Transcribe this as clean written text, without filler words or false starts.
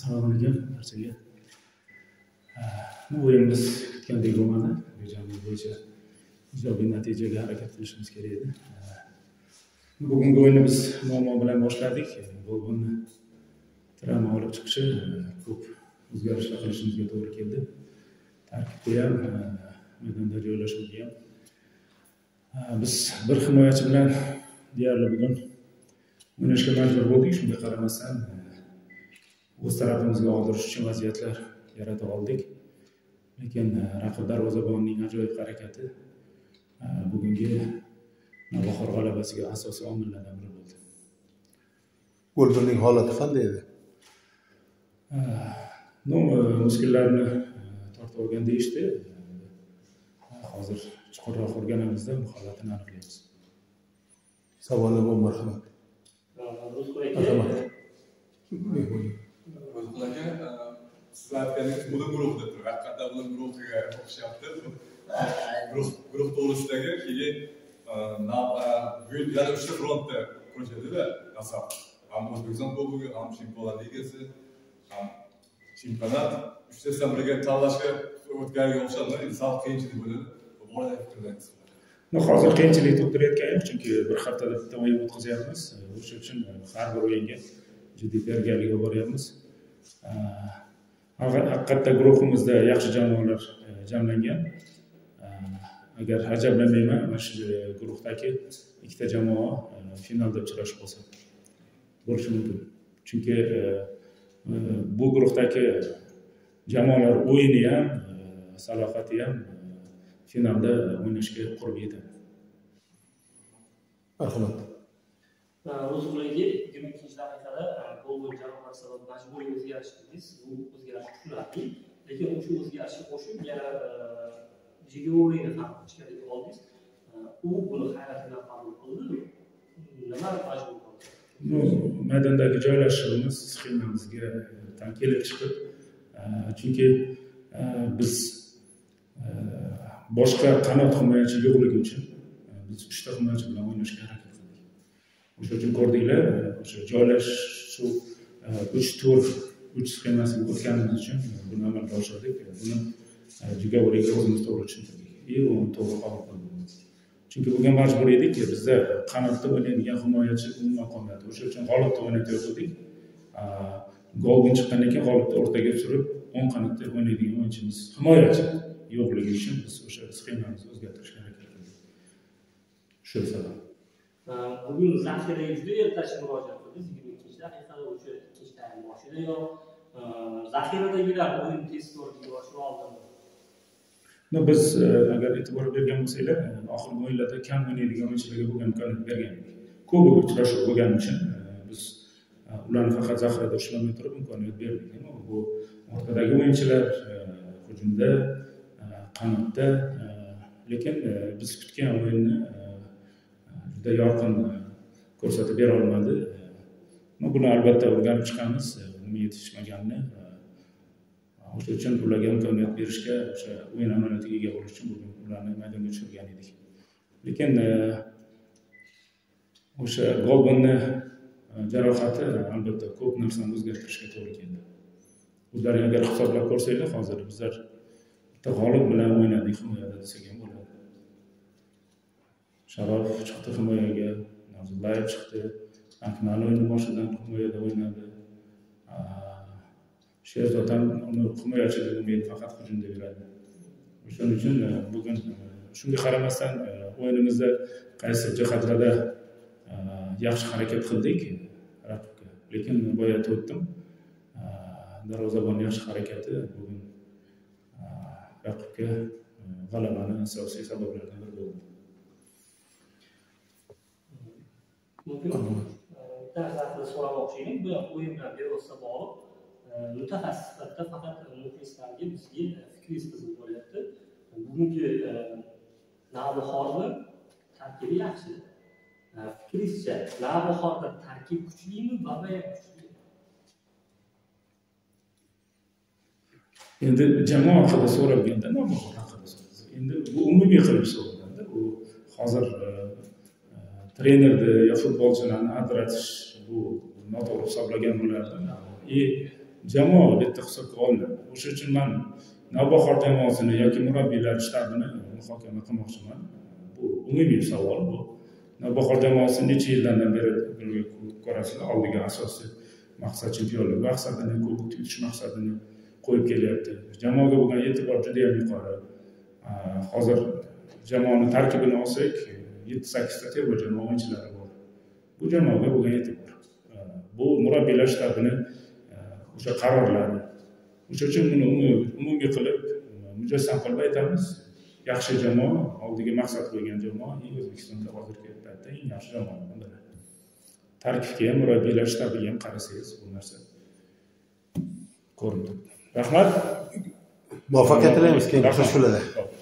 Assalomu alaykum barchaga. Bu o'yinimiz kutgandek bo'lmadi. Rejamiz bo'yicha ijobiy natijaga harakat qilishimiz kerak edi. Bugungi o'yinni biz muammo bilan boshladik. Golbonni travma olib chiqishi ko'p o'zgarishlar qilishimizga to'g'ri keldi. Tarkibda ham, maydonda joylashuvga ham. Biz bir himoyachi bilan deyarli bugun o'ynashga majbur bo'ldik. Shunga qaramasdan o'z tarafimizga og'dirish uchun vaziyatlar yarata oldik. Lekin raqib darvozabonining ajoyib harakati bugungi Navbahor g'alabasiga asosiy omillardan biri bo'ldi. Golbonning holati qanday edi? Muskullarini tortib olgan deyishdi. Hozir chuqurroq o'rganamizda bu holatini aniqlaymiz. Savollar bor, marhamat. Siz aytganingiz buni guruh deb turib, haqiqatdan buni guruhiga o'xshyapti. Guruh to'g'risidagi keyin yana 3 ta frontda ko'rsatdi-da, Nasaf. Ham O'zbekiston Kubogi, ham Chempionlar Ligasi, ham chempionat 3 tasidan birga tanlashga o'tganiga o'xshadi. Sal qiyinchilik bo'ladi. Bo'ladi fikrlaysiz. Hozir qiyinchilik tug'dirayotgani yo'q, chunki bir haftada bitta o'yin o'tkazyapmiz. O'sha uchun har bir o'yinga jiddiy tayyorgarlikka boryapmiz. Haqiqatda guruhimizda yaxshi jamoalar jamlangan. Agar ajablanmayman, mana shu guruhdagi ikkita jamoa finalda uchrashib qolsa bo'lishi mumkin. Chunki bu guruhdagi jamoalar o'yini ham, salohiyati ham finalda o'ynashga qurb yetadi. Marhamat. O'zimizga 22 daqiqada gol jamoasi sabab majburiy o'zgarish qildingiz. Bu o'zgarish tushunarli, lekin o'sha o'zgarishga qo'shib yana Jigorini ham ichkariga oldingiz. U buni hayotidan qabul qildi. Nima majbur qildi? Maydondagi joylashishimiz sxemamizga kelib chiqib, chunki biz boshqa qanot himoyachi yo'qligi uchun biz 3 ta himoyachi bilan o'ynashga harakat qildik. O'sha uchun ko'rdinglar, o'sha joylashuv 3-4-3 sxemasiga o'tganimiz uchun buni amalga oshirdik. Buni Jigavoriga o'zimiz to'g'ri tushuntirdik. Uni to'g'ri qabul qildik. Chunki bunga majbur edik, bizda qanotda o'ynaydigan himoyachi umuman qolmadi. O'sha uchun g'olibda o'ynatayotgandik. Goldan chiqqandan keyin g'olibni o'rtaga surib, o'ng qanotda o'ynaydigan o'yinchimiz himoyachi yo'qligi uchun biz o'sha sxemamizni o'zgartirishga harakat qildik. Shu sabab. Bugun zaxiraga juda ertachi murojaat qildingiz. 22 daqiqada o'sha ikkinchi taym boshida yo zaxiradagilar o'yin tezkorligiga boshqa oldimi? Biz agar e'tibor bergan bo'lsanglar, oxirgi o'yinlarda kam o'ynaydigan o'yinchilarga bo'lgan imkoniyat bergandik. Ko'p uchrashuv bo'lgani uchun biz ularni faqat zaxirada ushlamay turib imkoniyat berdik. Bu o'rtadagi o'yinchilar hujumda, qanotda, lekin biz kutgan o'yinni juda yorqin ko'rsatib bera olmadi. Buni albatta o'rganib chiqamiz, nima yetishmaganini. O'sha uchun ularga imkoniyat berishga, o'sha o'yin amaliyatiga ega bo'lish uchun bugun ularni maydonga tushirgan edik. Lekin o'sha Golbonni jarohati albatta ko'p narsani o'zgartirishga to'g'ri keldi. O'zlaring agar hisoblab ko'rsanglar, hozir bizlar bitta g'olib bilan o'ynadik himoyada desak ham bo'ladi. Sharof chiqdi himoyaga, Nazullayev chiqdi, Akmal o'yini boshidan himoyada o'ynadi. Sherzod ham uni himoyachiga bo'lmaydi, faqat hujumda yuradi. Shuning uchun bugun shunga qaramasdan o'yinimizda qaysi jihatlarda yaxshi harakat qildik raqibga. Lekin boya aytdim, darvozabon yaxshi harakati bugun raqibga g'alabani asosiy sabablaridan biri bo'ldi. Bitta so'ramoqchi edim. Bu o'yin bilan bevosita bog'liq. Mutaxassis sifatida faqat muxlislarga bizga fikringiz qiziq bo'lyapti. Bugungi Navbahorni tarkibi yaxshi. Fikringizcha, Navbahorda tarkib kuchlimi, Babayev kuchli? Endi jamoa haqida so'ralganda Navbahor haqida so'ralsa, endi bu umumiy qilib so'ralganda, bu hozir trenerni yo futbolchilarni ajratish bu noto'g'ri hisoblagan bo'lardim. jamoa bitta hisobga olinadi. O'sha uchun men Navbahor jamoasini yoki murabbiylar shtabini muhokama qilmoqchiman. Bu umumiy savol bu. Navbahor jamoasi necha yildan beri birga ko'rasizlar, oldiga asosiy maqsad chempionlik maqsadini, kubok yutish maqsadini qo'yib kelyapti. Jamoaga bo'lgan e'tibor juda ham yuqori. Hozir jamoani tarkibini olsak, 7-8 ta terma jamoa o'yinchilari bor. Bu jamoaga bo'lgan e'tibor. Bu murabbiylar shtabini o'sha qarorlari. O'sha uchun buni umumiy qilib, mujassam qilib aytamiz. Yaxshi jamoa, oldiga maqsad qo'ygan jamoa, O'zbekistonda hozirgi paytda eng yaxshi jamoa. Tarkibga ham, murabbiylar shtabiga ham qarasangiz, bu narsa ko'rinadi. Rahmat. Muvaffaqiyat tilaymiz keyingi uchrashuvlarda.